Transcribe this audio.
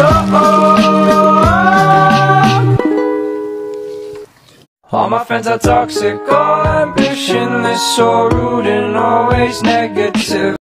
All my friends are toxic, all ambitionless, so rude and always negative.